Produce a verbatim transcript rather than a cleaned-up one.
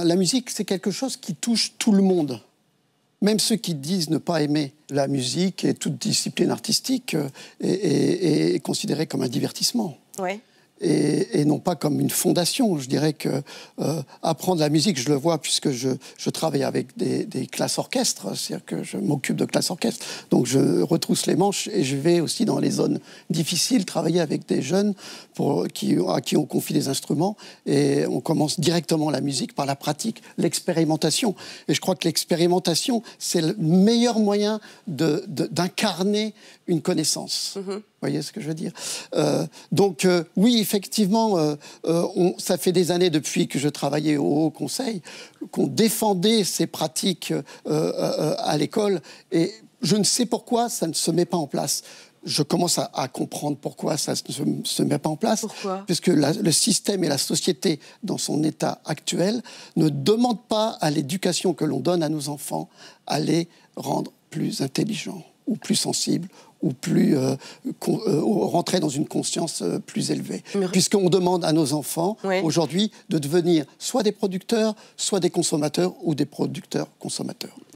La musique, c'est quelque chose qui touche tout le monde. Même ceux qui disent ne pas aimer la musique et toute discipline artistique euh, est, est, est considérée comme un divertissement. Ouais. Et, et non pas comme une fondation. Je dirais que euh, apprendre la musique, je le vois puisque je, je travaille avec des, des classes orchestres, c'est-à-dire que je m'occupe de classes orchestres. Donc je retrousse les manches et je vais aussi dans les zones difficiles travailler avec des jeunes pour, qui, à qui on confie des instruments. Et on commence directement la musique par la pratique, l'expérimentation. Et je crois que l'expérimentation, c'est le meilleur moyen de, de, d'incarner une connaissance. Mm-hmm. Vous voyez ce que je veux dire? euh, Donc, euh, oui, effectivement, euh, euh, on, ça fait des années depuis que je travaillais au Haut Conseil qu'on défendait ces pratiques euh, euh, à l'école. Et je ne sais pourquoi ça ne se met pas en place. Je commence à, à comprendre pourquoi ça ne se, se met pas en place. Pourquoi? Puisque la, le système et la société, dans son état actuel, ne demandent pas à l'éducation que l'on donne à nos enfants à les rendre plus intelligents ou plus sensibles ou plus euh, con, euh, rentrer dans une conscience euh, plus élevée. Mais... Puisqu'on demande à nos enfants, oui, aujourd'hui, de devenir soit des producteurs, soit des consommateurs ou des producteurs-consommateurs.